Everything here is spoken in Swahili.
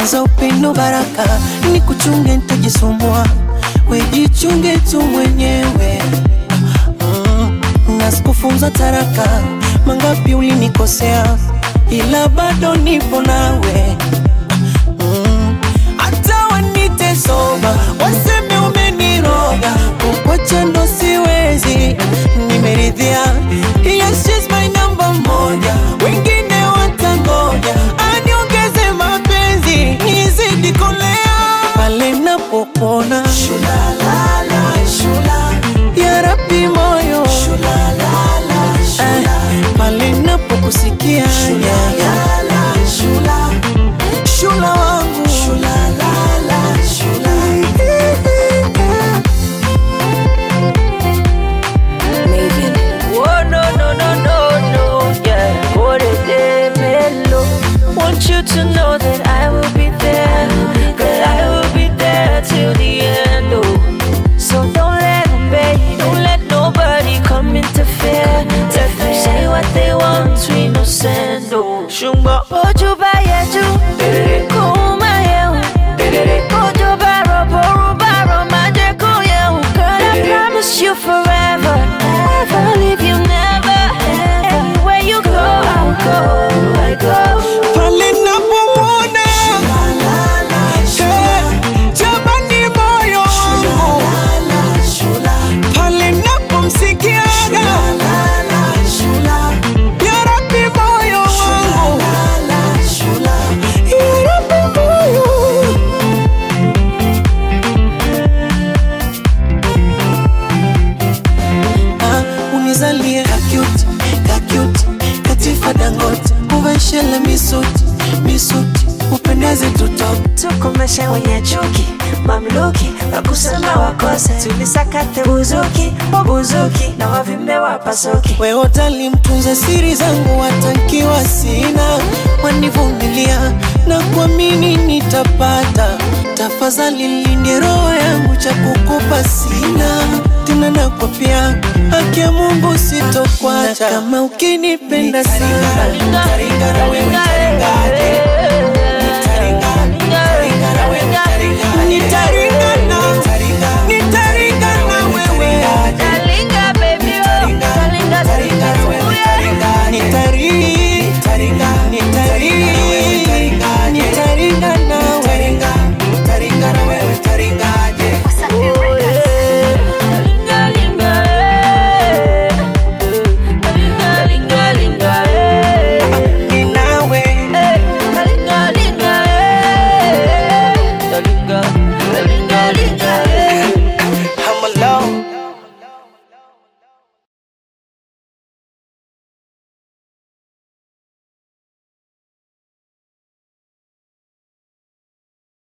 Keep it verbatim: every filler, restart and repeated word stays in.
kwanza upendo baraka, nikuchunge nitajisumbua, wejichunge tu mwenyewe. mm, Nasikufunza taraka, mangapi ulinikosea, ila bado nipo nawe. mm, Hata wanite soba, waseme umeniroga, kukuacha ndo siwezi, nimeridhia. Yes, she's my number moja, wengine watangoja, aniongeze mapenzi, nizidi kolea. Pale napopona shulalala, shula ya Rabbi moyo shulalala, shula eh, pale napokusikia shulalala, shula shula wangu shulalala, shula. Oh no no no no no, yeah. What a day, mellow. Want you to know that I will be there, that I will be there till the end. Oh, so don't let them beg, don't let nobody come interfere. Let them say what they want, we no send. Oh, shumba ojo ba yeju, kuma yehu, ojo ba robo roba romaje ko yehu. Girl, I promise you forever, never leave you, never. Anywhere you go, I'll go, I go. Pale napomwona jamani moyo wangu, pale napomsikia ya Rabbi moyo wangu, ya Rabbi moyo. Ah, unizalie kakyuti, kakyuti, katifa Dangote, uveshele misuti, misuti, upendeze tutoke. Tukomeshe wenye chuki, mamluki, wakusema wakose. Tulisakate buzuki, buzuki, na wavimbe wapasuki. We hotali mtunza siri zangu, watankiwa sina, wanivumilia na kuamini nitapata. Tafadhali linde roho yangu, cha kukupa sina, tena nakwapia haki ya Mungu sitokuacha. Kama ukinipenda sana, taringara wewe